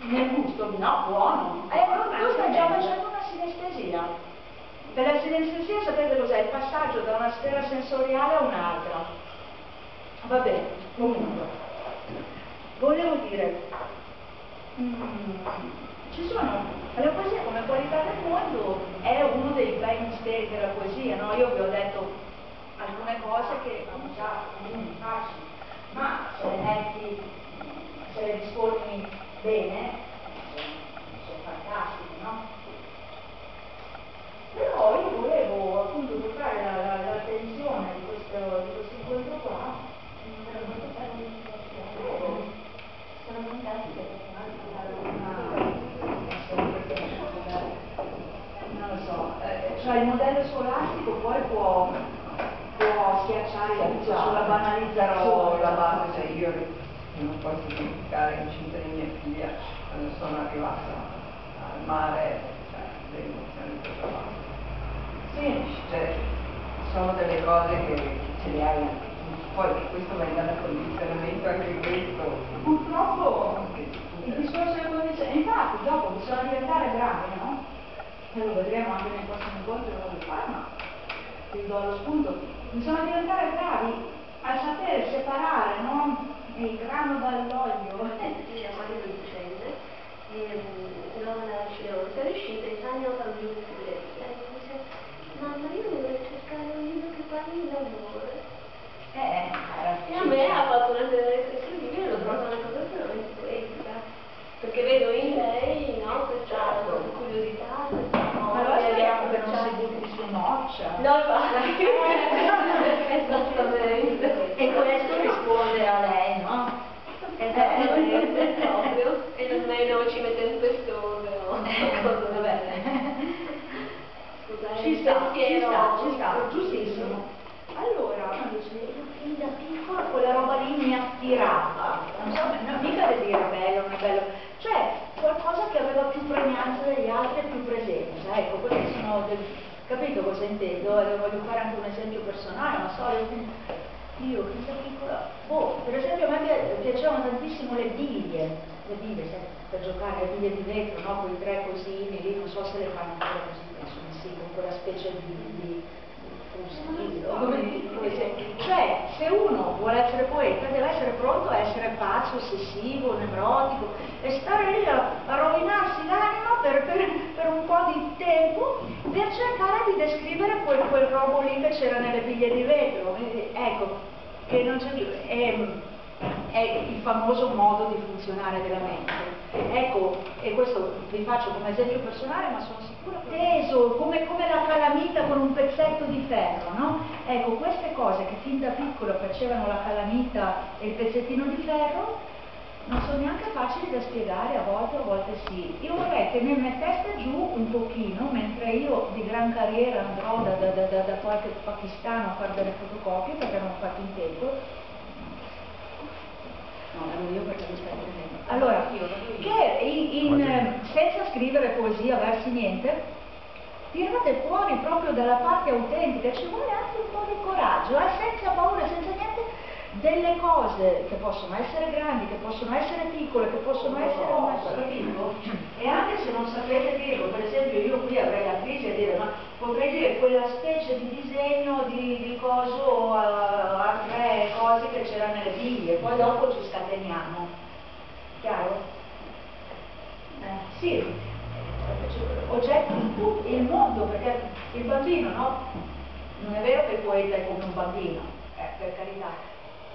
nel gusto, no, buono. Tu stai già facendo una sinestesia. Per la sinestesia sapete cos'è? Il passaggio da una sfera sensoriale a un'altra. Va bene, comunque. Volevo dire, ci sono, la poesia come qualità del mondo è uno dei bei misteri della poesia, no? Io vi ho detto alcune cose che sono già comuni, facili, ma se le metti, se le disformi bene, sono fantastiche, no? Però io volevo appunto portare l'attenzione di questo incontro qua. Sono fantastiche non lo so, cioè il modello scolastico poi può schiacciare sulla banalizzazione. La base, io non posso dimenticare l'incinta di mia figlia quando sono arrivata al mare, cioè le emozioni di questa base. Sì, cioè, sono delle cose che ce le hai anche tu, poi che questo venga da condizionamento anche questo. Purtroppo il discorso del condizionamento, infatti dopo bisogna diventare bravi, no? E lo vedremo anche nei prossimi incontri cosa fare, ma vi do lo spunto. Bisogna diventare bravi a sapere separare, no? Il grano dall'olio. Mia madre lo dicende, non è riuscita, il sagno fa più difficoltà. E dice, mamma, io devo cercare un libro che parli di lavoro. E a me ha fatto una riflessione, io l'ho trovata una cosa veramente poetica, perché vedo in lei, no, questa curiosità, allora speriamo che non si butti su noccia. No, esattamente. E questo risponde a lei, no? Esattamente, proprio. E nemmeno ci mette in quest'ore, no? Va bene. Scusate, Ci sta, giustissimo. Allora, fin da piccola quella roba lì mi attirava, non so, mica da dire bello, non è bello, cioè qualcosa che aveva più pregnanza degli altri e più presenza, ecco, questi sono, capito cosa intendo? Voglio fare anche un esempio personale, non so, io fin da piccola, per esempio a me piacevano tantissimo le biglie, per giocare, le biglie di vetro, no? Quei tre cosini lì, non so se le fanno ancora così, penso di sì, con quella specie di cioè se uno vuole essere poeta deve essere pronto a essere pazzo, ossessivo, nevrotico e stare lì a rovinarsi l'anima per un po' di tempo per cercare di descrivere quel robo lì che c'era nelle biglie di vetro, ecco, che non c'è più, è il famoso modo di funzionare della mente. Ecco, e questo vi faccio come esempio personale, ma sono sicura che teso, come la calamita con un pezzetto di ferro, no? Ecco, queste cose che fin da piccolo facevano la calamita e il pezzettino di ferro non sono neanche facili da spiegare, a volte sì. Io vorrei che mi metteste giù un pochino, mentre io di gran carriera andrò da qualche pakistano a fare delle fotocopie, perché non ho fatto in tempo. No, ero io perché mi stai prendendo. Allora, che senza scrivere poesia, versi, niente, tirate fuori proprio dalla parte autentica, ci vuole anche un po' di coraggio, senza paura, senza niente, delle cose che possono essere grandi, che possono essere piccole, che possono essere e anche se non sapete dirlo, per esempio io qui avrei la crisi a dire, ma potrei dire quella specie di disegno di coso, altre cose che c'erano nelle biglie, poi dopo ci scateniamo, chiaro? Sì, oggetti, il mondo, perché il bambino, no? Non è vero che il poeta è come un bambino, per carità.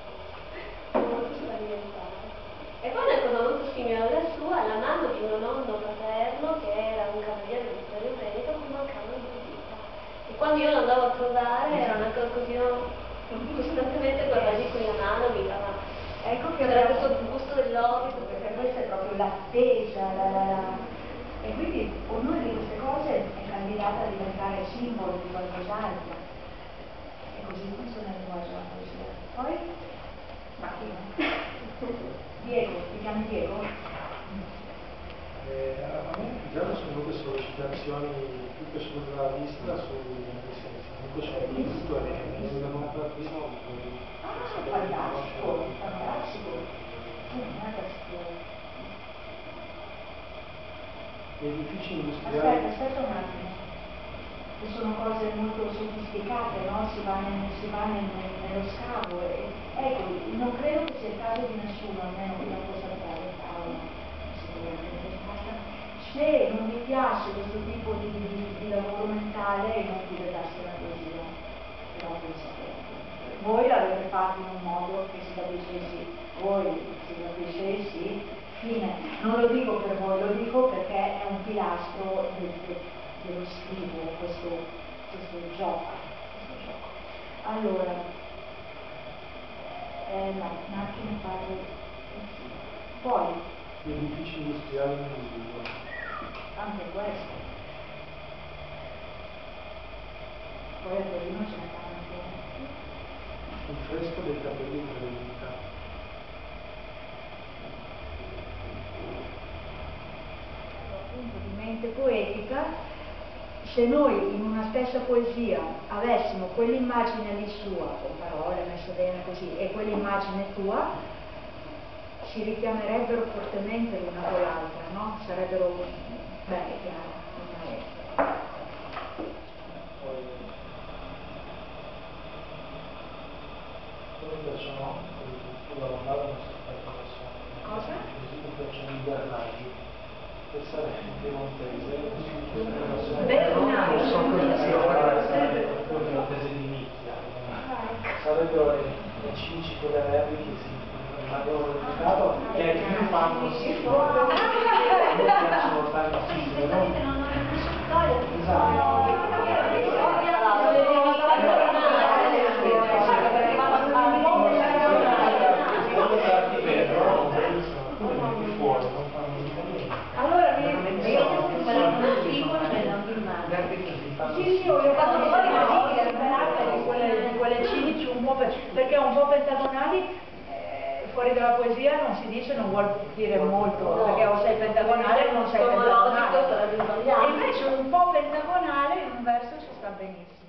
E poi una cosa molto simile alla sua, la mamma di un nonno paterno che era un cavaliere dell'Imperio Veneto con mancava di vita. E quando io lo andavo a trovare era una cosa così, costantemente guardavo di qui la mano mi dava. Ecco che aveva questo gusto dell'obito, perché questa è proprio l'attesa, e quindi ognuna di queste cose è candidata a diventare simbolo di qualcos'altro. E così funziona il linguaggio della poesia. Poi? Diego, ti chiami Diego? A me già sono venute sollecitazioni più che sulla vista, nel senso, comunque sono visto e non devo ancora prima. Fantastico, fantastico. Gli edifici industriali... Aspetta un attimo. Sono cose molto sofisticate, no? Si va nello scavo ecco, non credo che sia il caso di nessuno, almeno qui la cosa fare Paolo, sicuramente basta. Se non vi piace questo tipo di lavoro mentale, non vi vedeste la poesia, però voi sapete. Voi l'avete fatto in un modo che si capisce sì, voi si capisce sì, fine. Non lo dico per voi, lo dico perché è un pilastro dello scrivere questo gioco. Allora, no, un attimo parlo. Poi, Gli edifici industriali in sviluppo. anche questo. Poi a Torino ce ne fanno anche. Il fresco dei capelli in verità. Appunto di mente poetica, se noi in una stessa poesia avessimo quell'immagine lì sua, con parole messe bene così, e quell'immagine tua, si richiamerebbero fortemente l'una con l'altra, no? Sarebbero belle, chiare, Come piacciono sulla rondata non si aspetta nessuno. Cosa? Così mi piacciono i Bernardi. Pensare in piemontese, Bernardi. non so cosa sia piemontese di nicchia. Sarebbero le cimici con le reali che si rimangono nel mercato, che più fanno schifo. Non piacciono tantissimo, no? Esatto. Allora, io sì, ho fatto un po' di quelle cimici un po' perché un po' pentagonali fuori dalla poesia non si dice, non vuol dire molto, perché o sei pentagonale o non sei pentagonale. E invece un po' pentagonale in un verso ci sta benissimo.